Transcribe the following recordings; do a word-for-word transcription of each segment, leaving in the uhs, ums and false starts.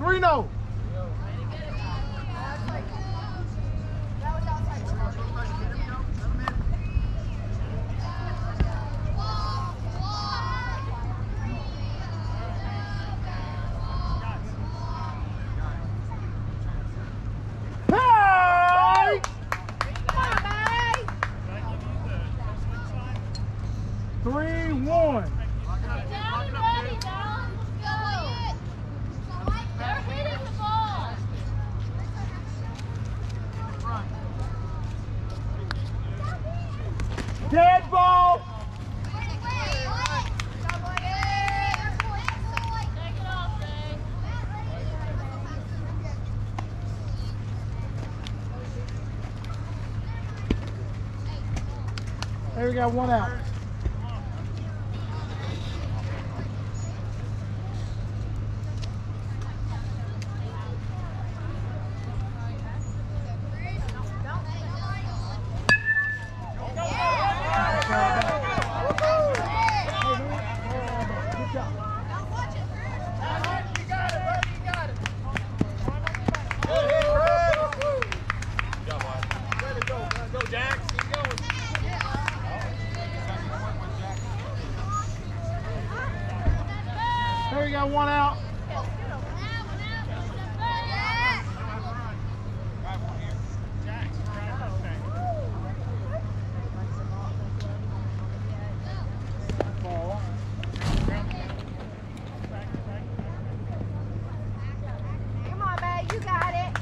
Three no. Three, one. Dead ball. There we got one out. There we got one out. Come on, babe, you got it.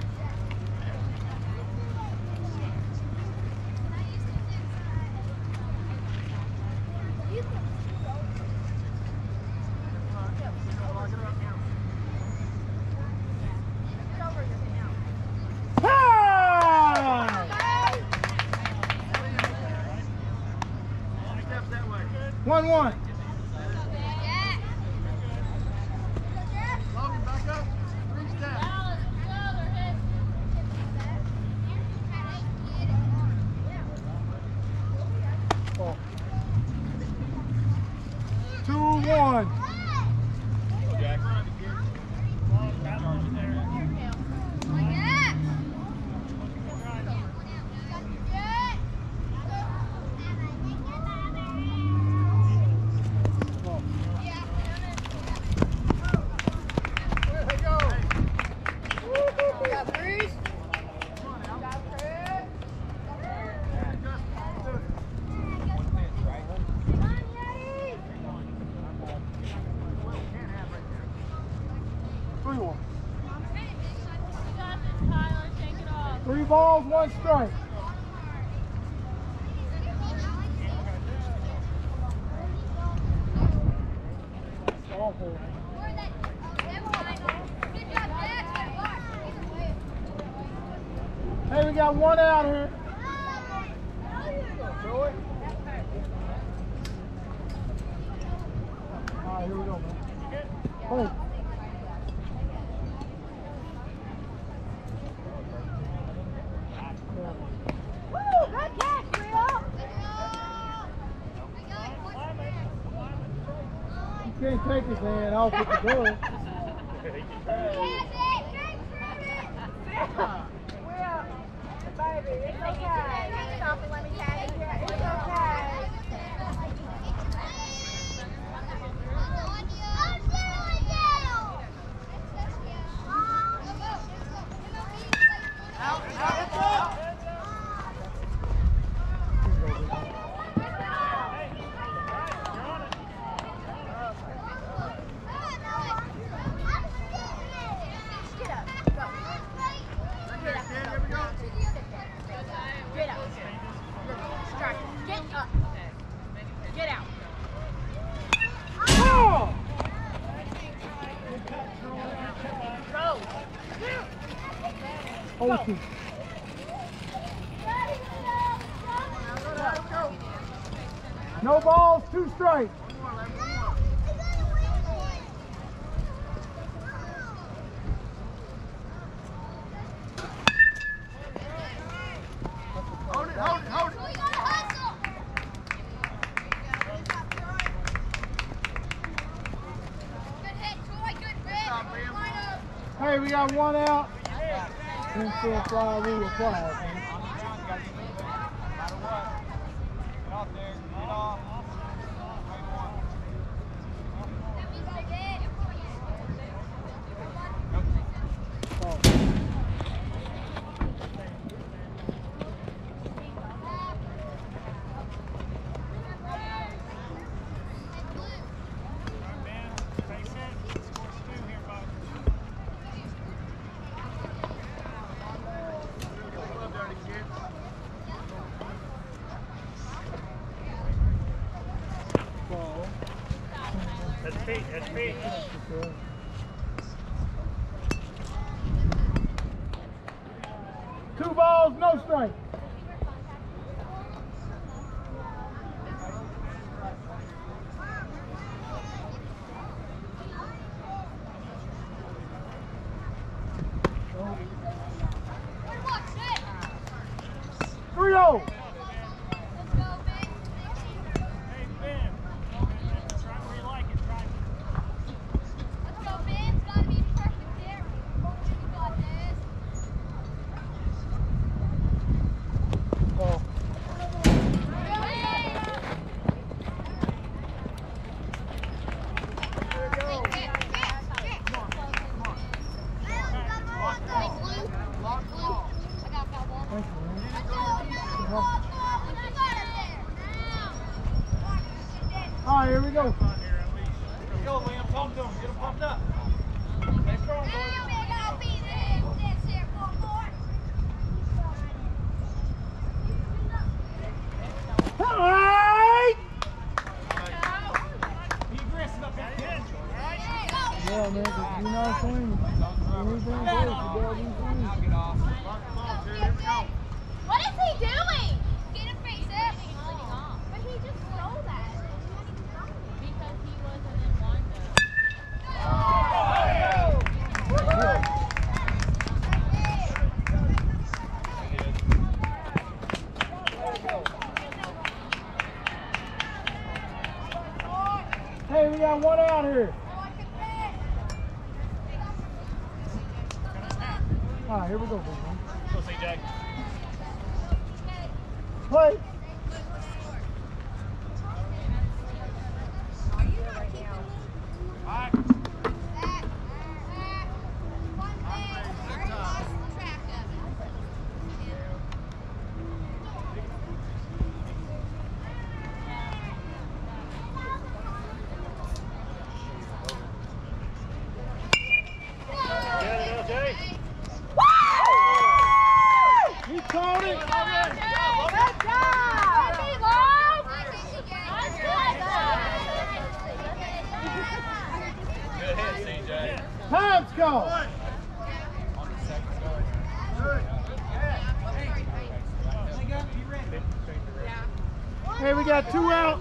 One one. Two one. Three one. Three balls, one strike. Hey, we got one out here. All right, here we go, man. Oh. You can't take his hand off with the glove. Baby, it's okay. Take it off and let me tag it. It's okay. Oh, two. No balls, two strikes. Hold it, hold it, hold it. Good hit, Troy. Good hit. Line up. Hey, we got one out. Infield fly rule applies. That's feet, that's feet. Two balls, no strike. three oh. All right, here we go. Let's go, Liam. Talk to him. Get him pumped up. Stay strong, boys. All right. Be aggressive up there, kid. All right? Yeah, man, because you're not swinging. Anything goes, you gotta be swinging. Get off. Come on, Terry. Here we go. What is he doing? Get him face up. But he just stole that. Because he wasn't in windup. Hey, we got one out here. All right, here we go, baby. Go, C J. Play. All right. Get it, L J. He caught it. Good job! Good hit, C J. Time's called. Hey, we got two out.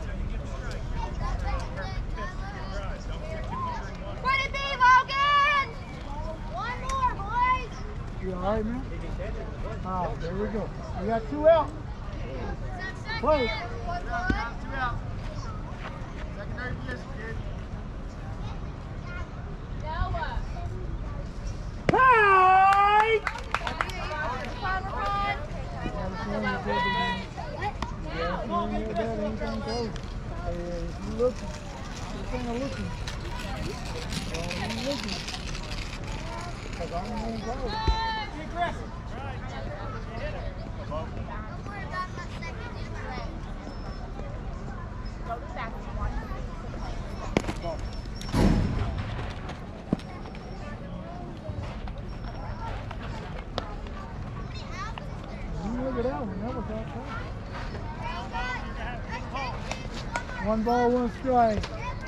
What it be, Logan? One more, boys. You all right, man? All right, there we go. We got two out. Play. Two out. Secondary position, kid. Noah. Hey! If you look, you're kind of looking. You're looking. Because I'm going to go. Be aggressive. You look it out, we never thought that. One ball, one strike.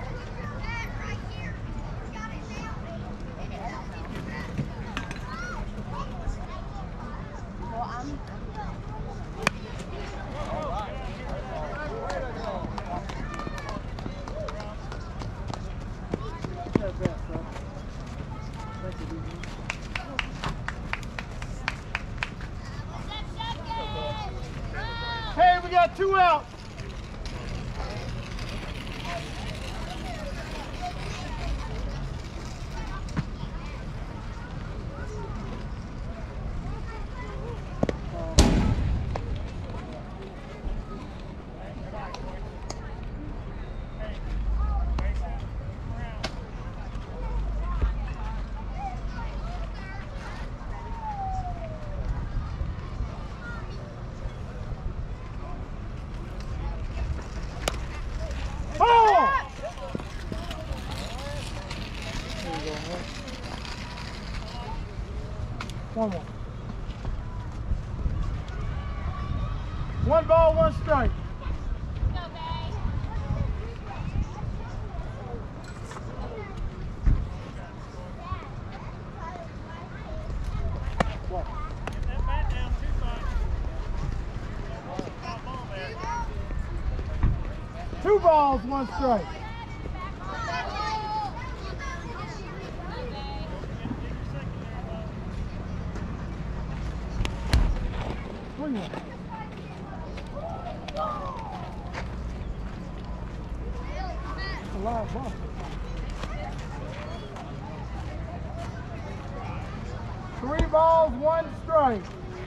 Hey, we got two out. One more. One ball, one strike. Go, Bay. What? Get that bat down too far. Stop ball there. Two balls, one strike. Swing it. It's a live ball. Three balls, one strike.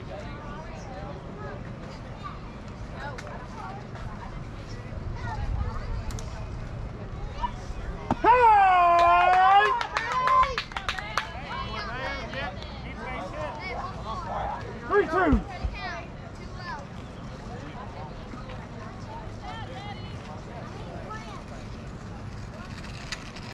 Hey! Three two.